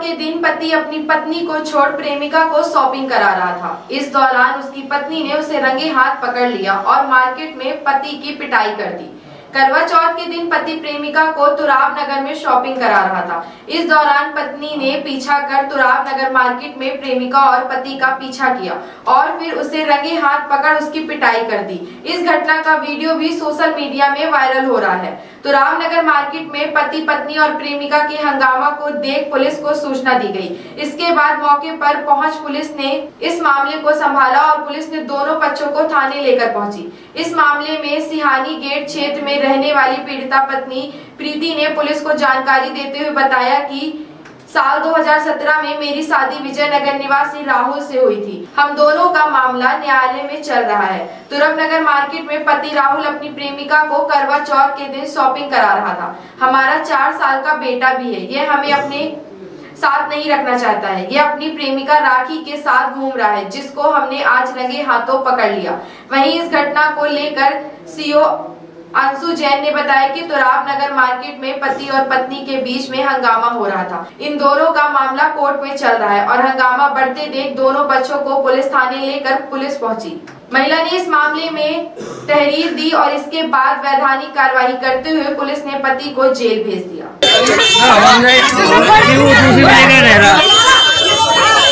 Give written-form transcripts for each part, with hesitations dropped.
के दिन पति अपनी पत्नी को छोड़ प्रेमिका को शॉपिंग करा रहा था। इस दौरान उसकी पत्नी ने उसे रंगे हाथ पकड़ लिया और मार्केट में पति की पिटाई कर दी। करवा चौथ के दिन पति प्रेमिका को तुराब नगर में शॉपिंग करा रहा था। इस दौरान पत्नी ने पीछा कर तुराब नगर मार्केट में प्रेमिका और पति का पीछा किया और फिर उसे रंगे हाथ पकड़ उसकी पिटाई कर दी। इस घटना का वीडियो भी सोशल मीडिया में वायरल हो रहा है। तुराब नगर मार्केट में पति पत्नी और प्रेमिका के हंगामा को देख पुलिस को सूचना दी गई। इसके बाद मौके पर पहुंच पुलिस ने इस मामले को संभाला और पुलिस ने दोनों पक्षों को थाने लेकर पहुंची। इस मामले में सिहानी गेट क्षेत्र में रहने वाली पीड़िता पत्नी प्रीति ने पुलिस को जानकारी देते हुए बताया कि साल 2017 में मेरी शादी विजयनगर निवासी राहुल से हुई थी। हम दोनों का मामला न्यायालय में चल रहा है। तुराब नगर मार्केट में पति राहुल अपनी प्रेमिका को करवा चौथ के दिन शॉपिंग करा रहा था। हमारा 4 साल का बेटा भी है। ये हमें अपने साथ नहीं रखना चाहता है। ये अपनी प्रेमिका राखी के साथ घूम रहा है, जिसको हमने आज रंगे हाथों पकड़ लिया। वहीं इस घटना को लेकर सीओ अंशु जैन ने बताया कि तुराब नगर मार्केट में पति और पत्नी के बीच में हंगामा हो रहा था। इन दोनों का मामला कोर्ट में चल रहा है और हंगामा बढ़ते देख दोनों पक्षों को पुलिस थाने लेकर पुलिस पहुंची। महिला ने इस मामले में तहरीर दी और इसके बाद वैधानिक कार्रवाई करते हुए पुलिस ने पति को जेल भेज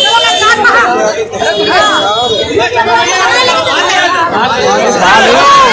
दिया।